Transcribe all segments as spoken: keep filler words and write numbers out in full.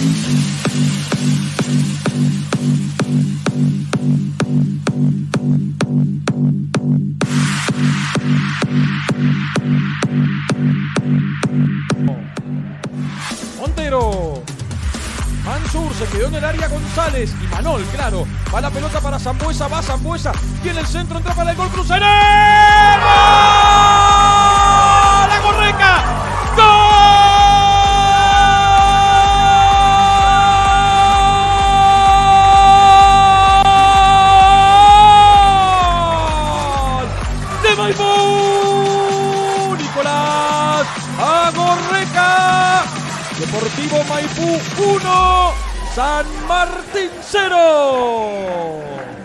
Montero. Mansur se quedó en el área. González y Manol, claro. Va la pelota para Sambuesa, va Sambuesa. Tiene el centro, entra para el gol Cruzeiro. ¡La Gorreca! ¡Gol! ¡De Maipú! Nicolás Agorreca. Deportivo Maipú uno, San Martín cero.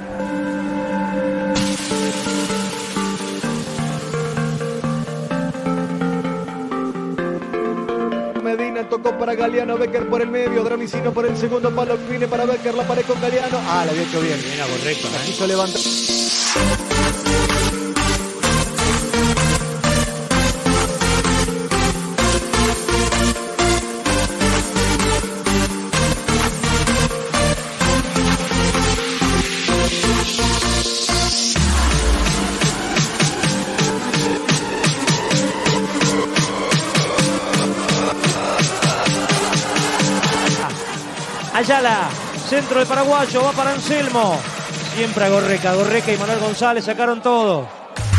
Medina tocó para Galeano, Becker por el medio, Dramicino por el segundo palo, viene para Becker, la pared con Galeano. Ah, la había hecho bien. Bien Agorreca, La ¿eh? quiso levantar. Ayala, centro de paraguayo, va para Anselmo. Siempre Agorreca, Agorreca y Manuel González sacaron todo.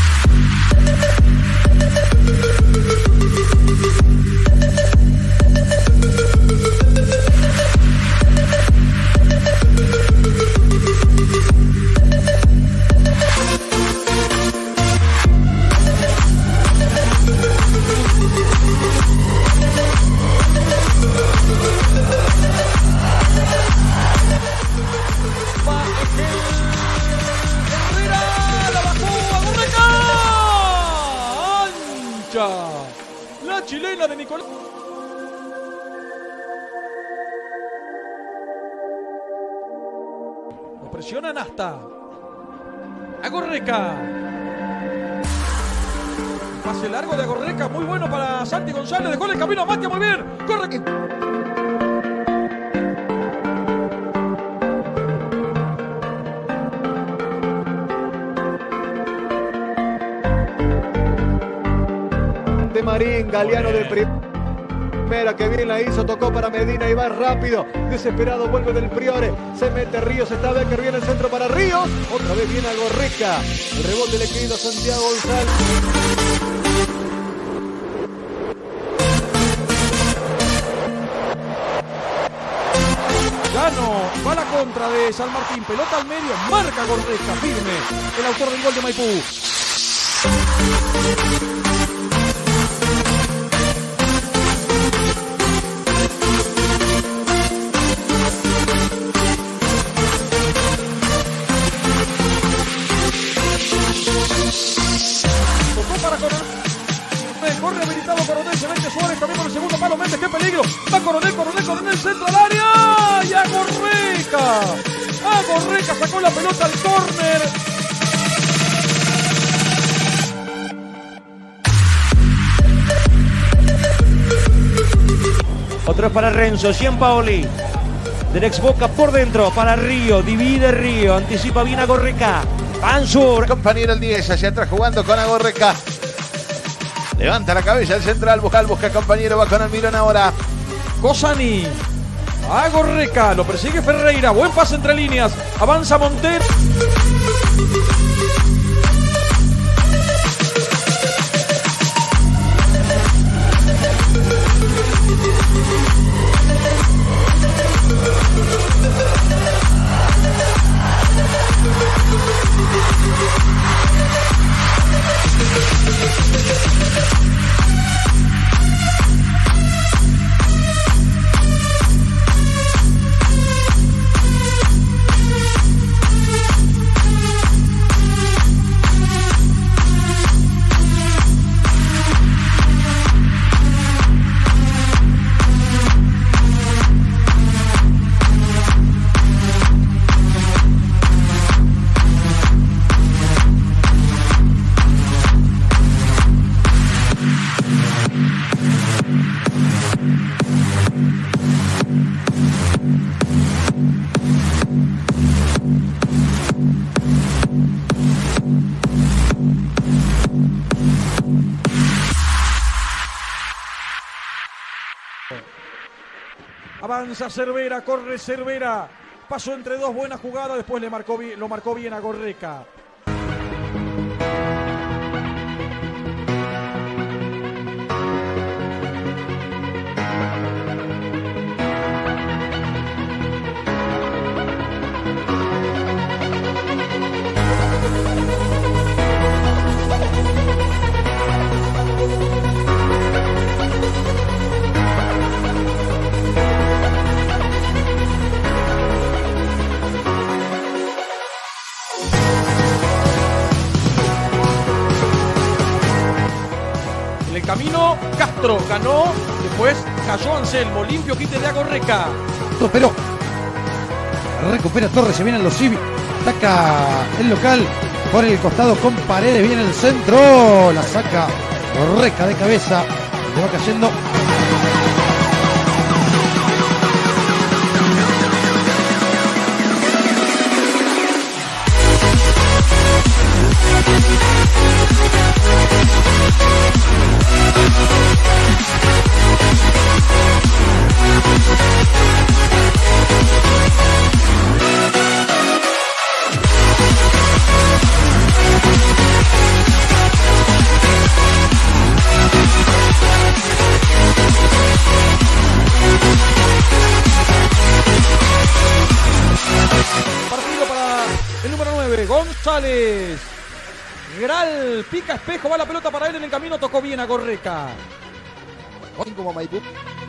La chilena de Nicolás. Lo presionan hasta Agorreca. Pase largo de Agorreca, muy bueno para Santi González. Dejó el camino a Matia, muy bien. Corre. Marín, Galeano de primera, que bien la hizo, tocó para Medina y va rápido, desesperado, vuelve del Priore, se mete Ríos, está Becker, viene el centro para Ríos, otra vez viene Agorreca, el rebote le queda a Santiago González. Gano, va la contra de San Martín, pelota al medio, marca Agorreca, firme, el autor del gol de Maipú. Corre habilitado Coronel, se mete Suárez también por el segundo palo, Méndez, qué peligro, va Coronel, Coronel, Coronel, centro al área, y Agorreca, Agorreca sacó la pelota al córner. Otro es para Renzo, Gianpaoli, del ex Boca por dentro, para Río, divide Río, anticipa bien Agorreca, Mansur. Compañero el diez, hacia atrás jugando con Agorreca. Levanta la cabeza el central, busca, busca compañero, va con Almirón ahora. Cosani, Agorreca, lo persigue Ferreira, buen pase entre líneas, avanza Montero. Avanza Cervera, corre Cervera. Pasó entre dos buenas jugadas, después le marcó bien, lo marcó bien a Gorreca. Camino, Castro ganó, después cayó Anselmo, limpio quite de Agorreca. Pero recupera Torres, se vienen los Civi, ataca el local por el costado con Paredes, viene el centro, la saca Agorreca de cabeza, le va cayendo. González. Gral pica Espejo, va la pelota para él en el camino, tocó bien a Gorreca. Como Maipú.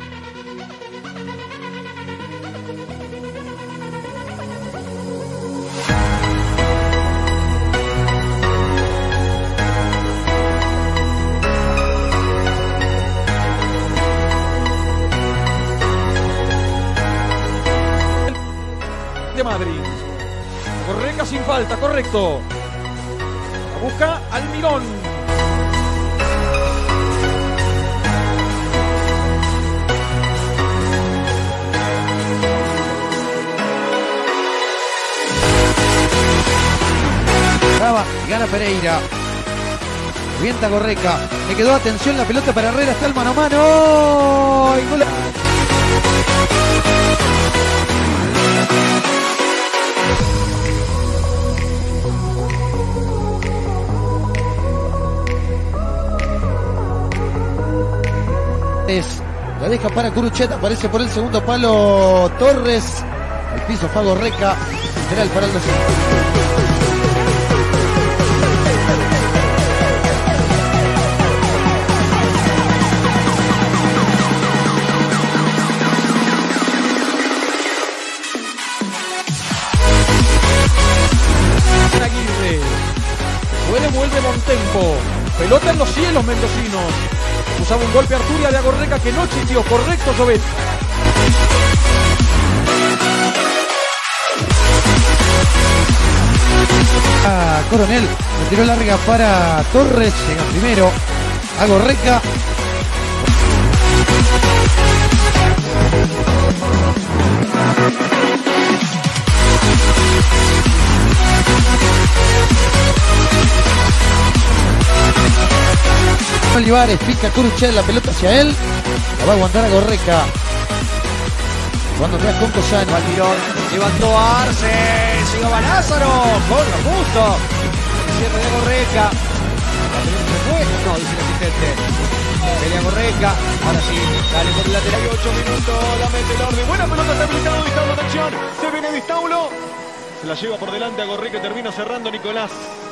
De Madrid. Gorreca sin falta, correcto. La busca Almirón. Brava, gana Pereira. Revienta Gorreca. Le quedó atención la pelota para Herrera. Está el mano a mano. Y gol. La deja para Curuchet, aparece por el segundo palo Torres. Al piso fue Gorreca. Será el paral de Aguirre. Vuelve, vuelve Montempo. Pelota en los cielos mendocinos. Usaba un golpe Arturia de Agorreca que no chistió. Correcto, Sobet. Ah, Coronel, le tiró larga para Torres. Llega primero Agorreca. Olivares pica Curuchet, la pelota hacia él, la va a aguantar a Gorreca. Cuando queda con Cosano. Balmirón levantó a Arce, sigue a Lázaro, con lo justo. El cierre de Gorreca. La pelota se fue, no, dice el asistente. Pelea Gorreca, ahora sí, dale por el lateral. ocho minutos, la mete el orden. Buena pelota, está habilitado Di Staulo, atención. Se viene Di Staulo. Se la lleva por delante a Gorreca y termina cerrando Nicolás.